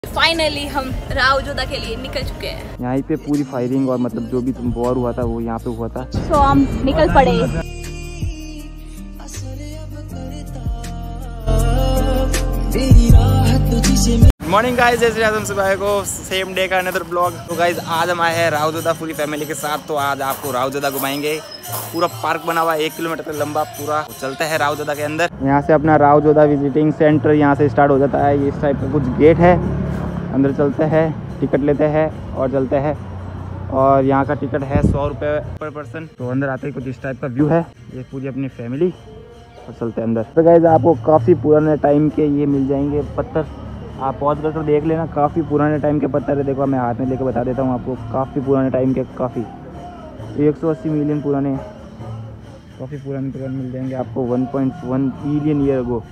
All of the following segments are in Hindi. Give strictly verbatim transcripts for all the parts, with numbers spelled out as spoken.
फाइनली हम रावजोदा के लिए निकल चुके हैं। यहाँ पे पूरी फायरिंग और मतलब जो भी वॉर हुआ था वो यहाँ पे हुआ था। तो हम निकल पड़े। मॉर्निंग गाइस, जैसे आज हम सुबह को सेम डे का अनदर ब्लॉग। तो गाइस आज हम आए हैं रावजोदा पूरी फैमिली के साथ। तो आज आपको रावजोदा घुमाएंगे। पूरा पार्क बना हुआ है एक किलोमीटर लंबा पूरा। तो चलते हैं रावजोदा के अंदर। यहाँ से अपना रावजोदा विजिटिंग सेंटर यहाँ से स्टार्ट हो जाता है। इस टाइप का कुछ गेट है, अंदर चलते हैं, टिकट लेते हैं और चलते हैं। और यहाँ का टिकट है सौ रुपये पर पर्सन। तो अंदर आते ही कुछ इस टाइप का व्यू है, ये पूरी अपनी फैमिली। और चलते हैं अंदर। तो गाइस आपको काफ़ी पुराने टाइम के ये मिल जाएंगे पत्थर। आप पॉज कर तो देख लेना, काफ़ी पुराने टाइम के पत्थर है। देखो मैं हाथ में लेके बता देता हूँ आपको, काफ़ी पुराने टाइम के, काफ़ी एक सौ अस्सी मिलियन पुराने, काफ़ी पुराने पुराने मिल जाएंगे आपको। One point one billion year ago.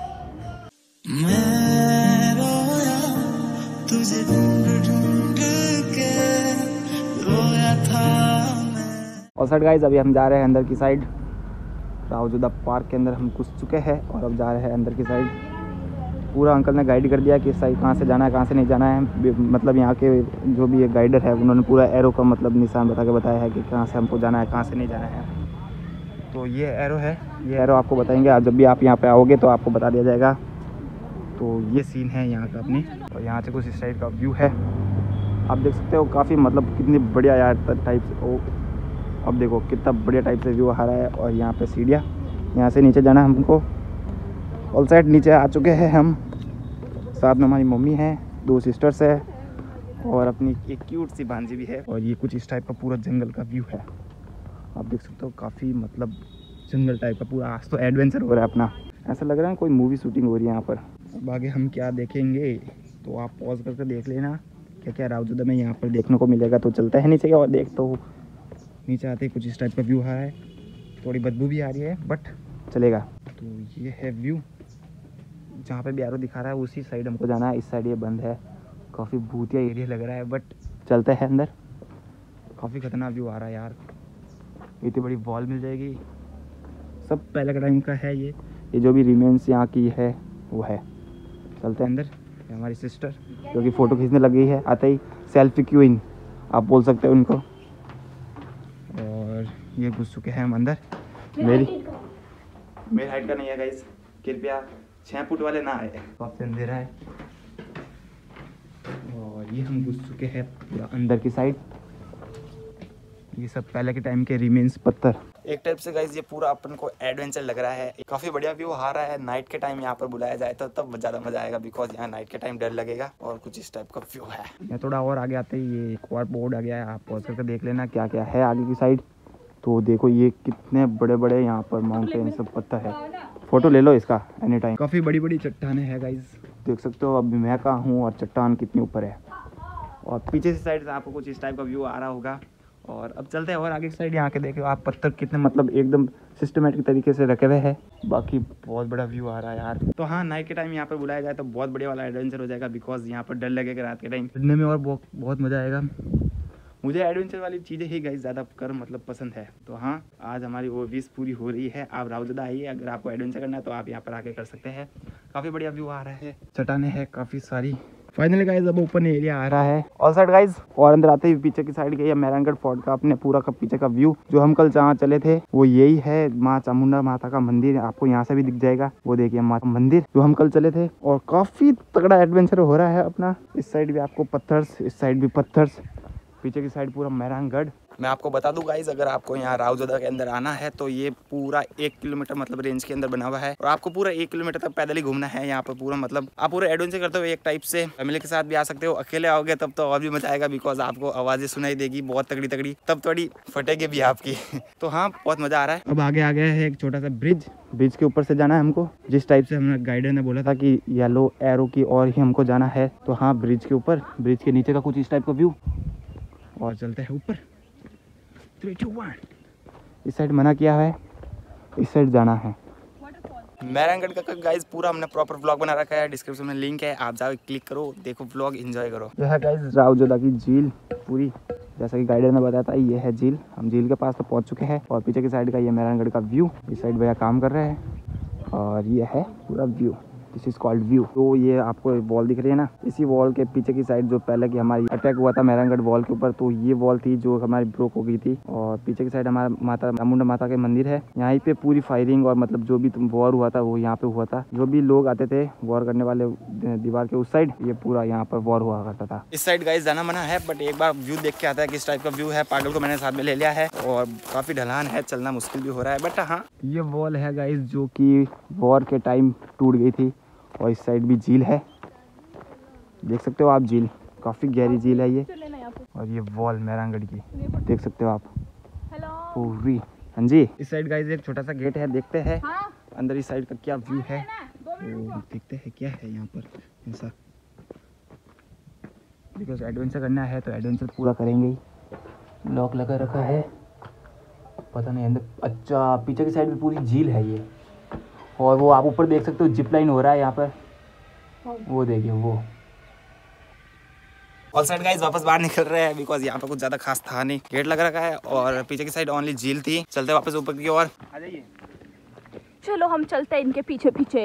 और सर गाइस अभी हम जा रहे हैं अंदर की साइड। रावजोदा पार्क के अंदर हम घुस चुके हैं और अब जा रहे हैं अंदर की साइड। पूरा अंकल ने गाइड कर दिया कि इस साइड कहाँ से जाना है, कहाँ से नहीं जाना है। मतलब यहाँ के जो भी एक गाइडर है उन्होंने पूरा एरो का मतलब निशान बता के बताया है कि कहाँ से हमको जाना है, कहाँ से नहीं जाना है। तो ये एरो है, ये एरो आपको बताएंगे। आज जब भी आप यहाँ पे आओगे तो आपको बता दिया जाएगा। तो ये सीन है यहाँ का अपनी। और यहाँ से कुछ इस साइड का व्यू है, आप देख सकते हो। काफ़ी मतलब कितनी बढ़िया यार टाइप से। ओ अब देखो कितना बढ़िया टाइप से व्यू आ रहा है। और यहाँ पे सीढ़ियाँ, यहाँ से नीचे जाना है हमको। ऑल साइड नीचे आ चुके हैं हम। साथ में हमारी मम्मी है, दो सिस्टर्स है और अपनी एक क्यूट सी भांजी भी है। और ये कुछ इस टाइप का पूरा जंगल का व्यू है, आप देख सकते हो। काफ़ी मतलब जंगल टाइप का पूरा। आज तो एडवेंचर हो रहा है अपना, ऐसा लग रहा है कोई मूवी शूटिंग हो रही है यहाँ पर। अब आगे हम क्या देखेंगे तो आप पॉज करके देख लेना क्या क्या रावजोदा में यहाँ पर देखने को मिलेगा। तो चलते हैं नीचे और देख। तो नीचे आते ही कुछ इस टाइप का व्यू आ रहा है, थोड़ी बदबू भी आ रही है बट चलेगा। तो ये है व्यू, जहाँ पे भी एरो दिखा रहा है उसी साइड हमको जाना है। इस साइड ये बंद है, काफ़ी भूतिया एरिया लग रहा है बट चलते हैं अंदर। काफ़ी खतरनाक व्यू आ रहा है यार, इतनी बड़ी वॉल मिल जाएगी। सब पहले का टाइम का है ये ये जो भी रिमेन्स यहाँ की है वो है। चलते हैं अंदर। ये हमारी सिस्टर जो कि फ़ोटो खींचने लग गई है, आते ही सेल्फी क्वीन आप बोल सकते हो उनको। और ये घुस चुके हैं हम अंदर। मेरी मेरी हाइट का नहीं है गाइस, कृपया छः फुट वाले ना आए, काफ़ी अंधेरा है। और ये हम घुस चुके हैं पूरा अंदर की साइड। ये सब पहले के टाइम के रिमेन्स पत्थर। एक टाइप से गाइस ये पूरा अपन को एडवेंचर लग रहा है। काफ़ी बढ़िया व्यू आ रहा है। नाइट के टाइम यहाँ पर बुलाया जाए तो तब ज़्यादा मजा आएगा, बिकॉज यहाँ नाइट के टाइम डर लगेगा। और कुछ इस टाइप का व्यू है। यहाँ थोड़ा और आगे आते ही ये एक और बोर्ड आ गया है, आप पहुँच करके देख लेना क्या क्या है आगे की साइड। तो देखो ये कितने बड़े बड़े यहाँ पर माउंटेन सब पत्थर है। फोटो ले लो इसका एनी टाइम। काफ़ी बड़ी बड़ी चट्टानें हैं गाइस, देख सकते हो। अभी मैं कहाँ हूँ और चट्टान कितनी ऊपर है। और पीछे से साइड से आपको कुछ इस टाइप का व्यू आ रहा होगा। और अब चलते हैं और आगे की साइड। यहाँ के देखो आप पत्थर कितने मतलब एकदम सिस्टमेटिक तरीके से रखे हुए हैं। बाकी बहुत बड़ा व्यू आ रहा है यार। तो हाँ, नाइट के टाइम यहाँ पर बुलाया जाए तो बहुत बढ़िया वाला एडवेंचर हो जाएगा, बिकॉज यहाँ पर डर लगेगा रात के टाइम चढ़ने में और बहुत बहुत मज़ा आएगा। मुझे एडवेंचर वाली चीज़ें ही गाइस ज़्यादा कर मतलब पसंद है। तो हाँ, आज हमारी वो विश पूरी हो रही है। आप रावजोदा आइए, अगर आपको एडवेंचर करना है तो आप यहाँ पर आके कर सकते हैं। काफ़ी बढ़िया व्यू आ रहा है, चट्टानें हैं काफ़ी सारी। फाइनली गाइस अब ओपन एरिया आ रहा है ऑल साइड गाइस। और अंदर आते ही पीछे की साइड गई है मेहरानगढ़ फोर्ट का अपने पूरा का पीछे का व्यू। जो हम कल जहाँ चले थे वो यही है, माँ चामुंडा माता का मंदिर आपको यहाँ से भी दिख जाएगा। वो देखिए माता मंदिर जो हम कल चले थे। और काफ़ी तगड़ा एडवेंचर हो रहा है अपना। इस साइड भी आपको पत्थर्स, इस साइड भी पत्थर्स, पीछे की साइड पूरा मेहरानगढ़। मैं आपको बता दूं गाइस, अगर आपको यहाँ रावजोदा के अंदर आना है तो ये पूरा एक किलोमीटर मतलब रेंज के अंदर बना हुआ है। और आपको पूरा एक किलोमीटर तक पैदल ही घूमना है यहाँ पर पूरा। मतलब आप पूरा एडवेंचर करते हो एक टाइप से। फैमिली के साथ भी आ सकते हो, अकेले आओगे तब तो और भी मजा आएगा, बिकॉज आपको आवाज़ें सुनाई देगी बहुत तगड़ी तगड़ी, तब थोड़ी फटेगी भी आपकी। तो हाँ, बहुत मज़ा आ रहा है। अब आगे आ गया है एक छोटा सा ब्रिज, ब्रिज के ऊपर से जाना है हमको। जिस टाइप से हमें गाइडर ने बोला था कि येलो एरो की और ही हमको जाना है। तो हाँ, ब्रिज के ऊपर, ब्रिज के नीचे का कुछ इस टाइप का व्यू। और चलते हैं ऊपर। Three two one. इस साइड मना किया है, इस साइड जाना है। मेहरानगढ़ का गाइस पूरा हमने प्रॉपर व्लॉग बना रखा है, डिस्क्रिप्शन में लिंक है, आप जाओ क्लिक करो, देखो व्लॉग एंजॉय करो। यह है गाइस रावजोदा की झील पूरी, जैसा कि गाइडर ने बताया था ये है झील। हम झील के पास तो पहुंच चुके हैं। और पीछे की साइड का ये मेहरानगढ़ का व्यू। इस साइड भैया काम कर रहे हैं और ये है पूरा view. This is called view. तो ये आपको वॉल दिख रही है ना, इसी वॉल के पीछे की साइड जो पहले की हमारी अटैक हुआ था मेहरानगढ़ वॉल के ऊपर, तो ये वॉल थी जो हमारी ब्रोक हो गई थी। और पीछे की साइड हमारा माता चामुंडा माता के मंदिर है। यहाँ पे पूरी फायरिंग और मतलब जो भी वॉर हुआ था वो यहाँ पे हुआ था। जो भी लोग आते थे वॉर करने वाले दीवार के उस साइड, ये पूरा यहाँ पर वॉर हुआ करता था। इस साइड गाइस जाना मना है, बट एक बार व्यू देख के आता है किस टाइप का व्यू है। पागल को मैंने साथ में ले लिया है और काफी ढलान है, चलना मुश्किल भी हो रहा है, बट हाँ ये वॉल है गाइस जो कि वॉर के टाइम टूट गई थी। और इस साइड भी झील है, देख सकते हो आप, झील काफी गहरी झील है ये। और ये वॉल मेहरानगढ़ की देख सकते हो आप पूरी। हाँ जी, इस साइड गाइस एक छोटा सा गेट है, देखते हैं हाँ? अंदर इस साइड का क्या व्यू है, तो देखते हैं क्या है यहाँ पर ऐसा। बिकॉज एडवेंचर करना है तो एडवेंचर पूरा करेंगे ही। लॉक लगा रखा है, पता नहीं अंदर। अच्छा पीछे की साइड भी पूरी झील है ये। और वो आप ऊपर देख सकते हो जिप लाइन हो रहा है यहाँ पर, वो देखिए वो। ऑल साइड गाइस वापस बाहर निकल रहे हैं बिकॉज यहाँ पे कुछ ज्यादा खास था नहीं। गेट लग रखा है और पीछे की साइड ओनली झील थी। चलते वापस ऊपर की ओर, आ जाइए। चलो हम चलते हैं इनके पीछे पीछे।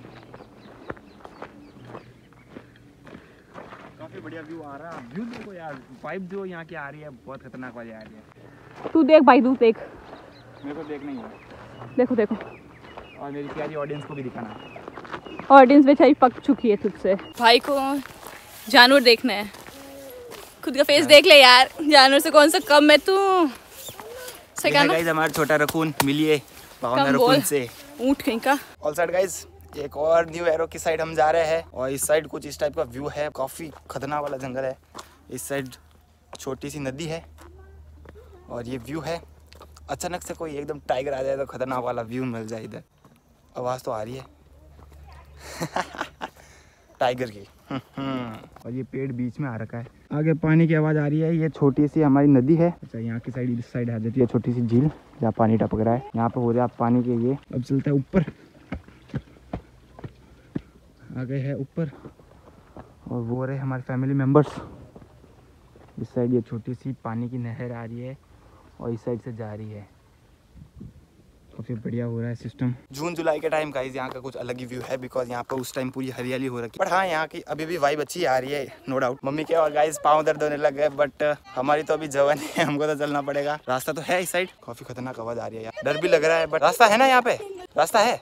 काफी बढ़िया व्यू आ रहा है। व्यू देखो यार, वाइब जो यहाँ की आ रही है बहुत खतरनाक वाली आ रही है। तू देख भाई, तू देख। मेरे को देखना ही है। देखो देखो, और मेरी प्यारी ऑडियंस को भी दिखाना। ऑडियंस बेचारी पक चुकी है तुझसे। भाई को जानवर देखना है, खुद का फेस देख ले यार, जानवर से कौन सा कम है तू। गाइस हमारा छोटा रकून मिलिए रकून से, ऊंट कहीं का। ऑल साइड गाइस एक और न्यू एरो की साइड हम जा रहे हैं और इस साइड कुछ इस टाइप का व्यू है। काफी खतरनाक वाला जंगल है। इस साइड छोटी सी नदी है और ये व्यू है। अचानक से कोई एकदम टाइगर आ जाए तो खतरनाक वाला व्यू मिल जाए। इधर आवाज तो आ रही है टाइगर की। और ये पेड़ बीच में आ रखा है, आगे पानी की आवाज आ रही है। ये छोटी सी हमारी नदी है। अच्छा यहाँ की साइड इस साइड आ जाती है छोटी सी झील जहाँ पानी टपक रहा है। यहाँ पे हो रहा है पानी के ये। अब चलता है ऊपर, आ गए हैं ऊपर और वो रहे हमारे फैमिली मेम्बर्स। इस साइड ये छोटी सी पानी की नहर आ रही है और इस साइड से जा रही है। काफी बढ़िया हो रहा है सिस्टम। जून जुलाई के टाइम गाइस यहाँ का कुछ अलग ही व्यू है बिकॉज यहाँ पर उस टाइम पूरी हरियाली हो रखी है। बट हाँ यहाँ की अभी भी वाइब अच्छी आ रही है, नो डाउट। मम्मी के और गाइस पाँव दर्द होने लग गए, बट हमारी तो अभी जवान है, हमको तो चलना पड़ेगा। रास्ता तो है इस साइड। काफी खतरनाक आवाज आ रही है यार, डर भी लग रहा है, बट रास्ता है ना, यहाँ पे रास्ता है।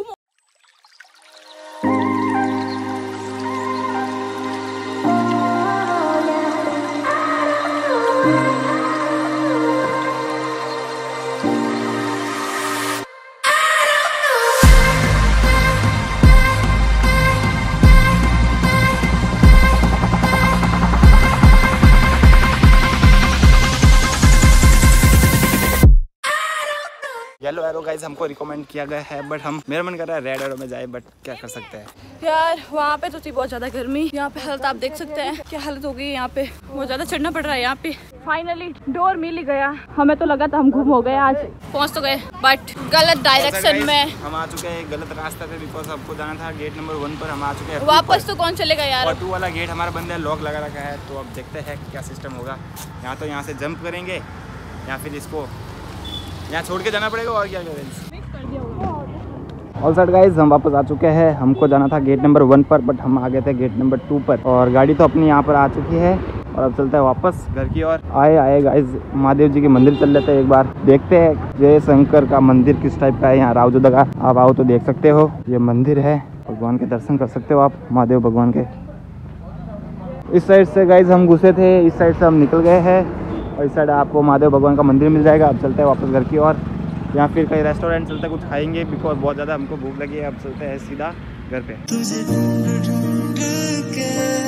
येलो एरो गाइस हमको रिकमेंड किया गया है, बट हम मेरा मन कर रहा है रेड एरो में जाए, बट क्या कर सकते हैं यार। वहाँ पे तो थी बहुत ज्यादा गर्मी, यहाँ पे हालत आप देख सकते हैं क्या हालत हो गई। यहाँ पे बहुत ज्यादा चढ़ना पड़ रहा है। यहाँ पे फाइनली डोर मिल ही गया। हमें तो लगा था हम घूम हो गए, आज पहुँच तो गए, बट गलत डायरेक्शन में हम आ चुके हैं, गलत रास्ते पे। बिकॉज हमको जाना था गेट नंबर वन पर, हम आ चुके हैं वापस। तो कौन चलेगा यार, और टू वाला गेट हमारा बंद है, लॉक लगा रखा है। तो अब देखते हैं क्या सिस्टम होगा। यहाँ तो यहाँ से जंप करेंगे या फिर इसको यहाँ छोड़ के जाना पड़ेगा, और क्या करेंगे। ऑल साइड गाइस हम वापस आ चुके हैं। हमको जाना था गेट नंबर वन पर, बट हम आ गए थे गेट नंबर टू पर और गाड़ी तो अपनी यहाँ पर आ चुकी है। और अब चलते हैं वापस घर की ओर। आए आए गाइस महादेव जी के मंदिर चल लेते हैं, एक बार देखते हैं जय शंकर का मंदिर किस टाइप का है। यहाँ रावजोदा का आप आओ तो देख सकते हो, ये मंदिर है। भगवान के दर्शन कर सकते हो आप, महादेव भगवान के। इस साइड से गाइस हम घुसे थे, इस साइड से हम निकल गए हैं और इस साइड आपको महादेव भगवान का मंदिर मिल जाएगा। अब चलते हैं वापस घर की ओर, या फिर कहीं रेस्टोरेंट चलते कुछ खाएंगे बिकॉज बहुत ज़्यादा हमको भूख लगी है। अब चलते हैं सीधा घर पे।